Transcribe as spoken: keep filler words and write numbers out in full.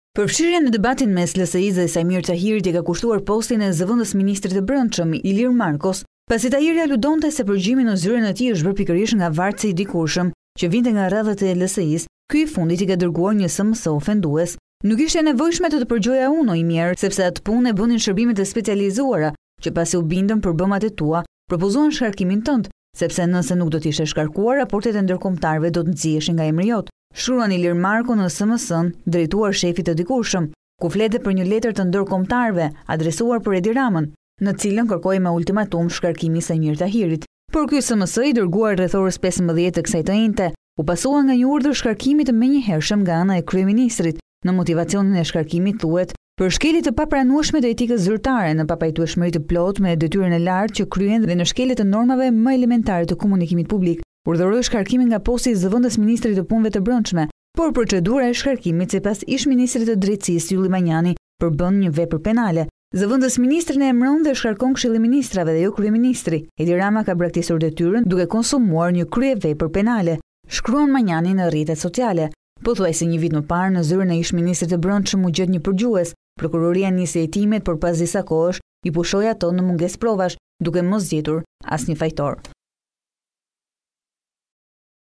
Përfshirja në debatin mes L S I-s dhe Sajmir Tahirit i ka kushtuar postin e zëvendës ministrit të Brendshëm Ilir Markos, pasi Tahiri aludonte se përgjimi në zyrën e tij është bërë pikërisht nga vartësi i dikurshëm që vinte nga rrethët e L S I-s. Ky i fundit i ka dërguar një S M S ofendues. Nuk ishte nevojshme të të përgjoja unë o i mirë, sepse atë punë e bënin shërbimet e specializuara, që pasi u bindën për bëmat e tua, propozuan shkarkimin tënd, sepse nëse nuk do të ishte shkarkuar, raportet e ndërkombëtarëve do të nxiheshin nga emri jot. Shkruan Ilir Marko në S M S-n drejtuar shefit të dikurshëm, ku flete për një letër të ndërkombëtarëve adresuar për Edi Ramën, në cilën kërkoi me ultimatum shkarkimi i Sajmir Tahirit. Por ky S M S i dërguar rreth orës pesëmbëdhjetë të kësaj të njëjte, u pasua nga një urdhër shkarkimi të menjëhershëm nga ana e kryeministrit. Në motivacionin e shkarkimit thuhet për shkelje të papranueshme të etikës zyrtare në papajtueshmëri të plotë me detyrën e lartë që kryen dhe në shkelje të normave më elementare të komunikimit publik. Urdhëroi shkarkimin nga posti i zëvendës ministrit të punëve të brendshme, por procedura e shkarkimit sipas ish-ministrit të drejtësisë Ylli Manjani përbën një vepër penale. Zëvendës ministrin e emëron dhe shkarkon Këshilli i Ministrave dhe jo kryeministri. Edi Rama ka braktisur detyrën duke konsumuar një kryevepër penale, shkruan Manjani në rrjetet sociale. Pothuajse një vit më parë në zyrën e ish-ministrit të brendshëm u gjet një përgjues. Prokuroria nisi hetimet, por pas disa kohësh i pushoi ato në mungesë provash, duke mos gjetur asnjë fajtor.